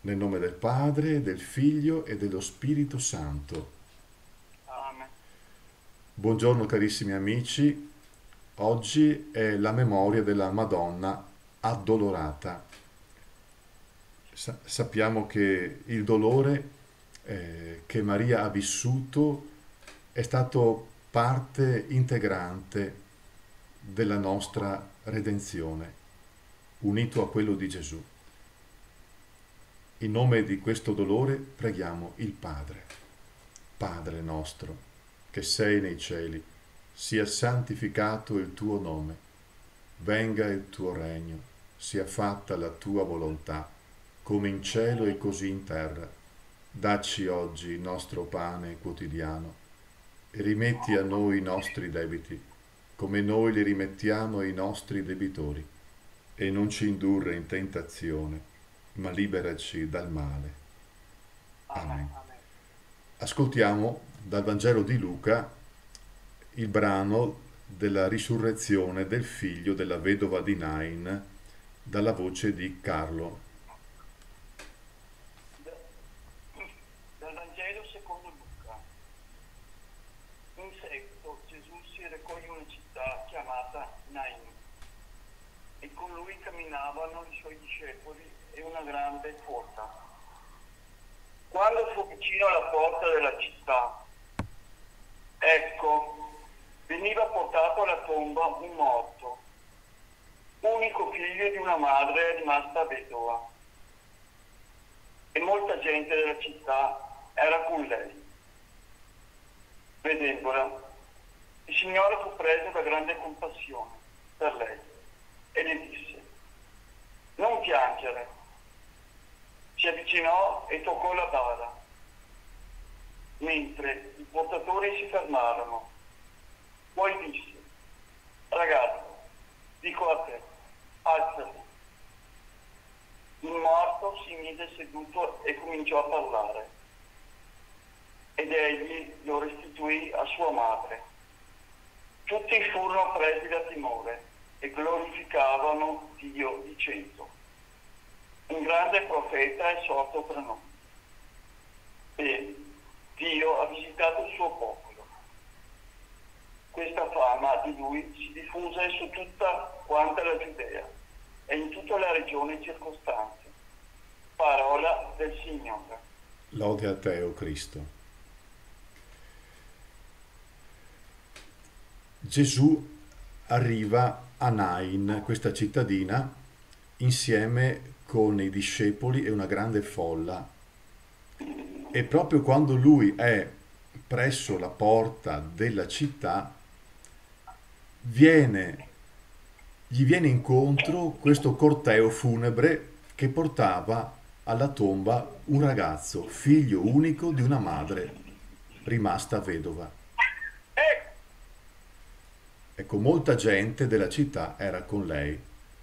Nel nome del Padre, del Figlio e dello Spirito Santo. Amen. Buongiorno carissimi amici, oggi è la memoria della Madonna addolorata. Sappiamo che il dolore che Maria ha vissuto è stato parte integrante della nostra redenzione, unito a quello di Gesù. In nome di questo dolore preghiamo il Padre. Padre nostro, che sei nei cieli, sia santificato il tuo nome, venga il tuo regno, sia fatta la tua volontà, come in cielo e così in terra. Dacci oggi il nostro pane quotidiano e rimetti a noi i nostri debiti, come noi li rimettiamo ai nostri debitori, e non ci indurre in tentazione, ma liberaci dal male. Amen. Amen. Amen. Ascoltiamo dal Vangelo di Luca il brano della risurrezione del figlio della vedova di Nain dalla voce di Carlo. Da- Dal Vangelo secondo Luca. In seguito Gesù si recò in una città chiamata Nain e con lui camminavano i suoi discepoli e una grande folla. Quando fu vicino alla porta della città, ecco, veniva portato alla tomba un morto, unico figlio di una madre rimasta vedova. E molta gente della città era con lei. Vedendola, il Signore fu preso da grande compassione per lei e le disse: non piangere. Si avvicinò e toccò la bara, mentre i portatori si fermarono. Poi disse: ragazzo, dico a te, alzati. Il morto si mise seduto e cominciò a parlare, ed egli lo restituì a sua madre. Tutti furono presi da timore e glorificavano Dio dicendo: un grande profeta è sorto tra noi e Dio ha visitato il suo popolo. Questa fama di lui si diffuse su tutta quanta la Giudea e in tutta la regione circostante. Parola del Signore. Lode a te, o Cristo. Gesù arriva a Nain, questa cittadina, insieme con i discepoli e una grande folla. E proprio quando lui è presso la porta della città, viene gli viene incontro questo corteo funebre che portava alla tomba un ragazzo, figlio unico di una madre rimasta vedova. Ecco, molta gente della città era con lei.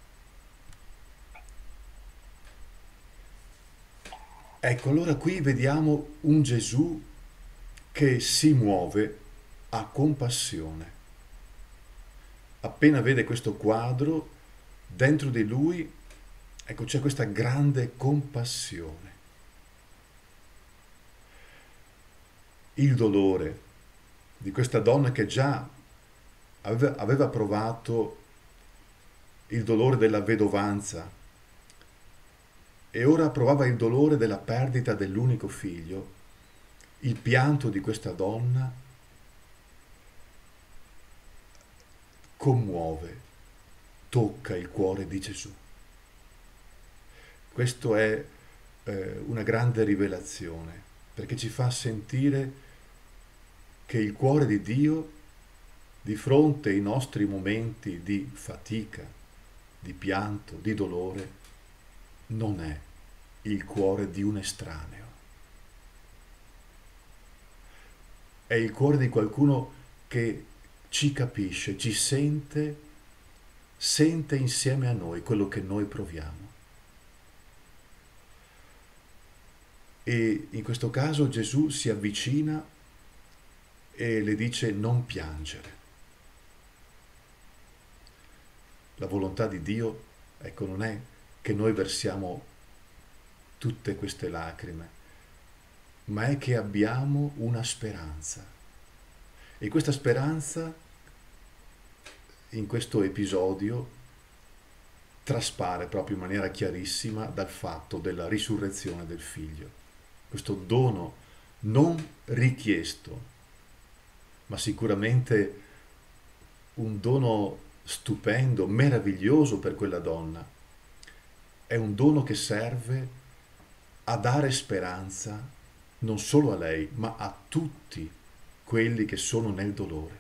Ecco, allora qui vediamo un Gesù che si muove a compassione. Appena vede questo quadro, dentro di lui, ecco, c'è questa grande compassione. Il dolore di questa donna che già aveva provato il dolore della vedovanza e ora provava il dolore della perdita dell'unico figlio, il pianto di questa donna commuove, tocca il cuore di Gesù. Questo è una grande rivelazione, perché ci fa sentire che il cuore di Dio, di fronte ai nostri momenti di fatica, di pianto, di dolore, non è il cuore di un estraneo. È il cuore di qualcuno che ci capisce, ci sente, sente insieme a noi quello che noi proviamo. E in questo caso Gesù si avvicina e le dice non piangere. La volontà di Dio, ecco, non è che noi versiamo tutte queste lacrime, ma è che abbiamo una speranza. E questa speranza, in questo episodio, traspare proprio in maniera chiarissima dal fatto della risurrezione del figlio. Questo dono non richiesto, ma sicuramente un dono stupendo, meraviglioso per quella donna. È un dono che serve a dare speranza non solo a lei, ma a tutti quelli che sono nel dolore.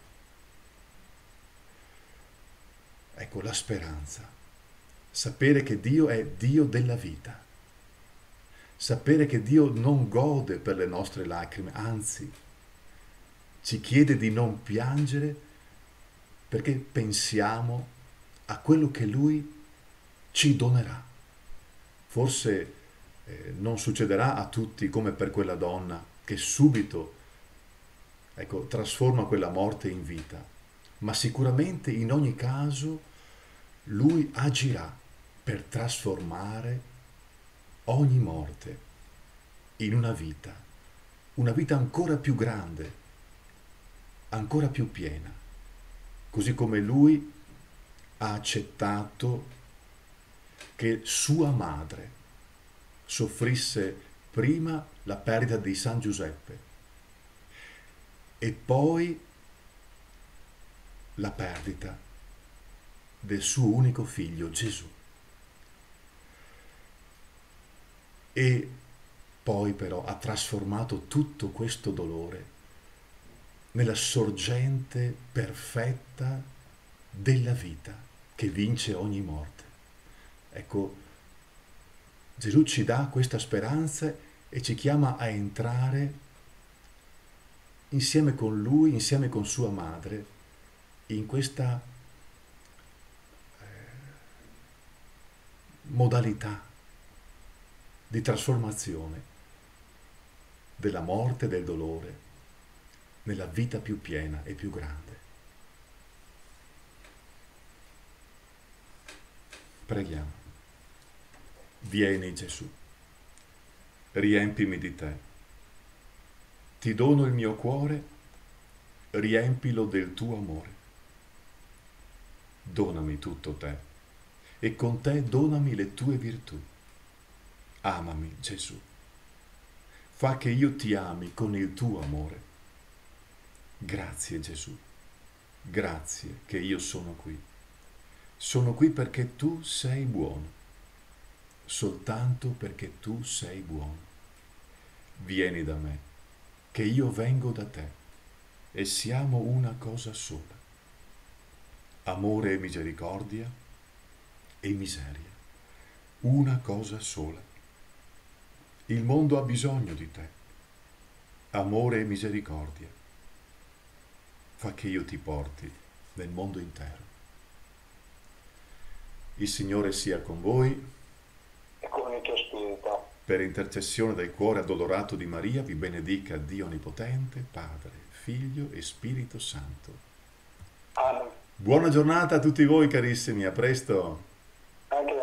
Ecco la speranza. Sapere che Dio è Dio della vita. Sapere che Dio non gode per le nostre lacrime, anzi, ci chiede di non piangere perché pensiamo a quello che Lui ci donerà. Forse non succederà a tutti come per quella donna che subito, ecco, trasforma quella morte in vita, ma sicuramente in ogni caso Lui agirà per trasformare ogni morte in una vita ancora più grande, ancora più piena, così come Lui ha accettato che sua madre soffrisse prima la perdita di San Giuseppe e poi la perdita del suo unico figlio Gesù. E poi però ha trasformato tutto questo dolore nella sorgente perfetta della vita che vince ogni morte. Ecco, Gesù ci dà questa speranza e ci chiama a entrare insieme con Lui, insieme con sua madre, in questa modalità di trasformazione della morte e del dolore nella vita più piena e più grande. Preghiamo. Vieni Gesù, riempimi di te. Ti dono il mio cuore, riempilo del tuo amore. Donami tutto te e con te donami le tue virtù. Amami Gesù. Fa che io ti ami con il tuo amore. Grazie Gesù. Grazie che io sono qui. Sono qui perché tu sei buono. Soltanto perché tu sei buono. Vieni da me, che io vengo da te e siamo una cosa sola. Amore e misericordia e miseria. Una cosa sola. Il mondo ha bisogno di te. Amore e misericordia. Fa che io ti porti nel mondo intero. Il Signore sia con voi. E con il tuo spirito. Per intercessione del cuore addolorato di Maria vi benedica Dio Onnipotente, Padre, Figlio e Spirito Santo. Amen. Buona giornata a tutti voi carissimi, a presto! Anche